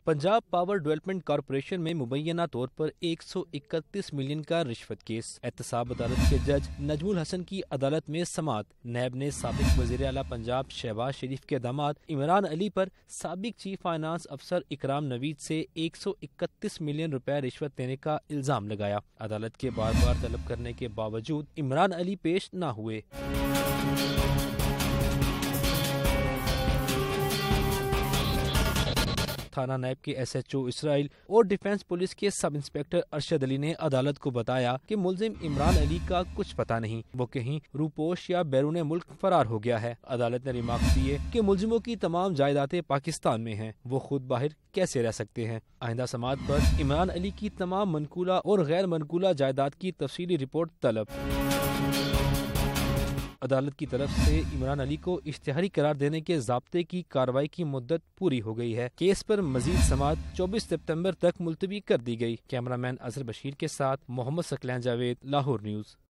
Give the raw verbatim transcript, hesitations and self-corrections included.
Punjab power development corporation میں مبینہ طور پر ایک سو اکتیس ملین کا رشوت کیس۔ احتساب عدالت کے جج نجم الحسن کی عدالت میں سماعت۔ نیب نے سابق وزیر اعلیٰ پنجاب شہباز شریف کے داماد عمران علی پر سابق چیف فائنانس افسر اکرام نوید سے ایک سو اکتیس ملین روپے رشوت دینے کا الزام لگایا۔ عدالت کے بار بار طلب کرنے کے باوجود عمران علی پیش نہ ہوئے۔ تھانہ نیب کے ایس ایچ او اسرائیل اور ڈیفنس پولیس کے سب انسپکٹر ارشد علی نے عدالت کو بتایا کہ ملزم عمران علی کا کچھ پتہ نہیں، وہ کہیں روپوش یا بیرون ملک فرار ہو گیا ہے۔ عدالت نے ریمارکس دیے کہ ملزموں کی تمام جائیدادیں پاکستان میں ہیں، وہ خود باہر کیسے رہ سکتے ہیں۔ آئندہ سماعت پر عمران علی کی تمام منقولہ اور غیر منقولہ جائیداد کی تفصیلی رپورٹ طلب۔ عدالت کی طرف سے عمران علی کو اشتہاری قرار دینے کے ضابطے کی کارروائی کی مدت پوری ہو گئی ہے۔ کیس پر مزید سماعت چوبیس ستمبر تک ملتوی کر دی گئی۔ کیمرہ مین اظہر بشیر کے ساتھ محمد ثقلین جاوید، لاہور نیوز۔